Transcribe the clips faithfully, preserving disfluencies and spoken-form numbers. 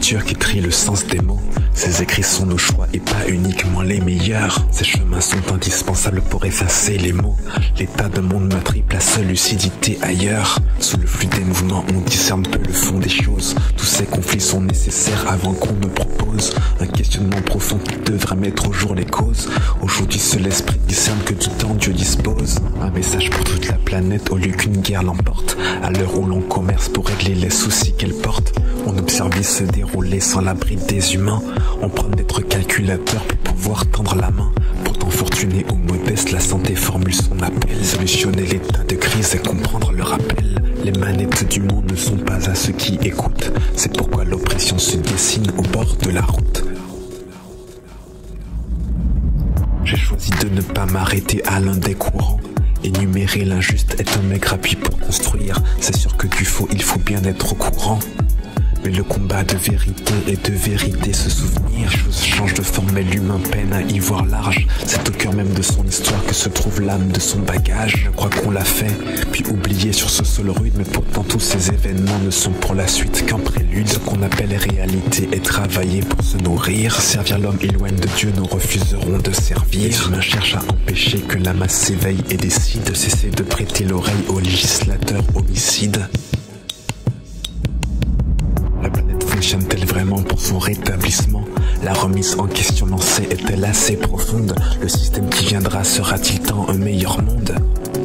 l'écriture qui trie le sens des mots. Ces écrits sont nos choix et pas uniquement les meilleurs. Ces chemins sont indispensables pour effacer les mots. L'état de monde meurtri place lucidité ailleurs. Sous le flux des mouvements on discerne peu le fond des choses. Tous ces conflits sont nécessaires avant qu'on ne propose un questionnement profond qui devrait mettre au jour les causes. Aujourd'hui seul l'esprit discerne que du temps Dieu dispose. Un message pour toute la planète au lieu qu'une guerre l'emporte. À l'heure où l'on commerce pour régler les soucis qu'elle porte, on observe vie se dérouler sans l'abri des humains. On prend d'être calculateur pour pouvoir tendre la main. Pourtant fortuné ou modeste, la santé formule son appel. Solutionner l'état de crise et comprendre le rappel. Les manettes du monde ne sont pas à ceux qui écoutent. C'est pourquoi l'oppression se dessine au bord de la route. J'ai choisi de ne pas m'arrêter à l'un des courants. Énumérer l'injuste est un maigre appui pour construire. C'est sûr que du faux, il faut bien être au courant. Mais le combat de vérité et de vérité se souvenir. Les choses changent de forme mais l'humain peine à y voir large. C'est au cœur même de son histoire que se trouve l'âme de son bagage. Je crois qu'on l'a fait, puis oublié sur ce sol rude. Mais pourtant tous ces événements ne sont pour la suite qu'un prélude. Ce qu'on appelle réalité est travailler pour se nourrir. Servir l'homme éloigne de Dieu, nous refuserons de servir. Les humains cherchent à empêcher que la masse s'éveille et décide de cesser de prêter l'oreille aux législateurs homicides. Fonctionne-t-elle vraiment pour son rétablissement? La remise en question lancée est-elle assez profonde? Le système qui viendra sera-t-il tant un meilleur monde?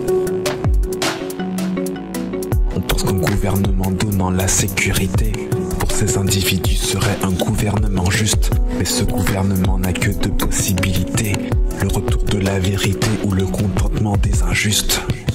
On pense qu'un gouvernement donnant la sécurité pour ces individus serait un gouvernement juste. Mais ce gouvernement n'a que deux possibilités: le retour de la vérité ou le contentement des injustes.